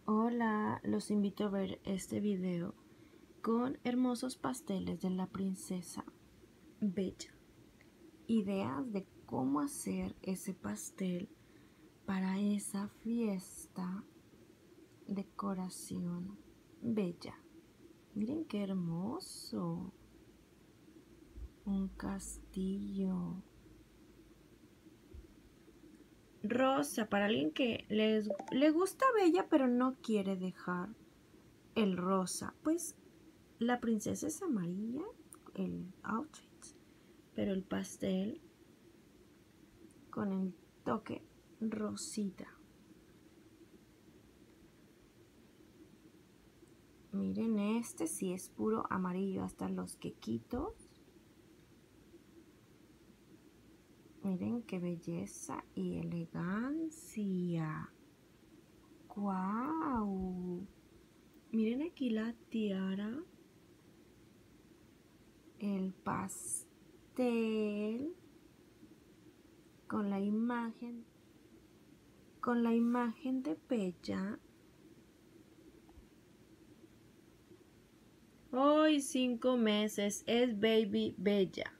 Hola, los invito a ver este video con hermosos pasteles de la princesa Bella. Ideas de cómo hacer ese pastel para esa fiesta, decoración bella. Miren qué hermoso. Un castillo rosa para alguien que le gusta Bella pero no quiere dejar el rosa. Pues la princesa es amarilla, el outfit, pero el pastel con el toque rosita. Miren, este sí es puro amarillo, hasta los quequitos. Miren qué belleza y elegancia. ¡Guau! Miren aquí la tiara. El pastel con la imagen de Bella. Hoy 5 meses es Baby Bella.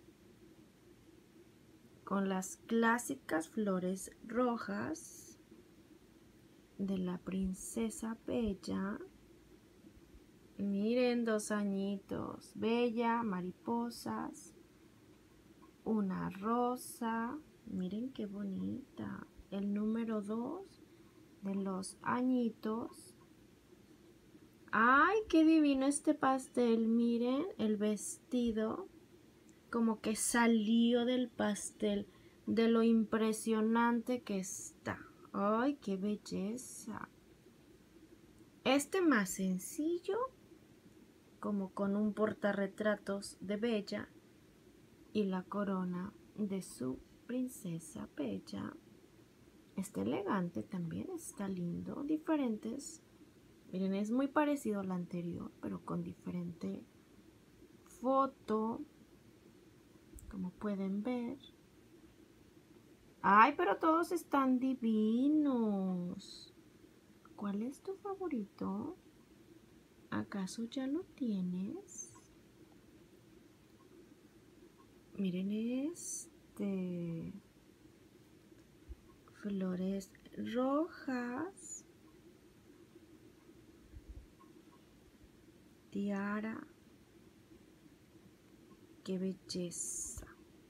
Con las clásicas flores rojas de la princesa Bella. Miren, 2 añitos. Bella, mariposas. Una rosa. Miren qué bonita. El número 2 de los añitos. ¡Ay, qué divino este pastel! Miren el vestido. Como que salió del pastel. De lo impresionante que está. ¡Ay, qué belleza! Este más sencillo. Como con un portarretratos de Bella. Y la corona de su princesa Bella. Está elegante también. Está lindo. Diferentes. Miren, es muy parecido al anterior, pero con diferente foto, como pueden ver. ¡Ay, pero todos están divinos! ¿Cuál es tu favorito? ¿Acaso ya lo tienes? Miren este. Flores rojas. Tiara. ¡Qué belleza!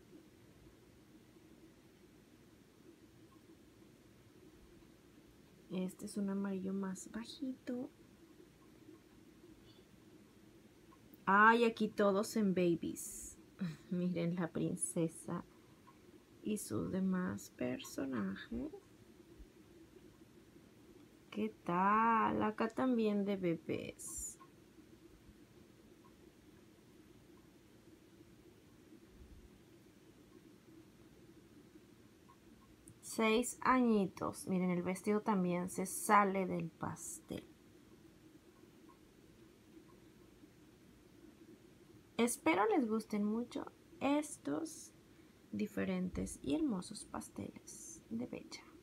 Este es un amarillo más bajito. Ay, aquí todos en babies. Miren la princesa y sus demás personajes. ¿Qué tal? Acá también de bebés. Seis añitos. Miren, el vestido también se sale del pastel. Espero les gusten mucho estos diferentes y hermosos pasteles de Bella.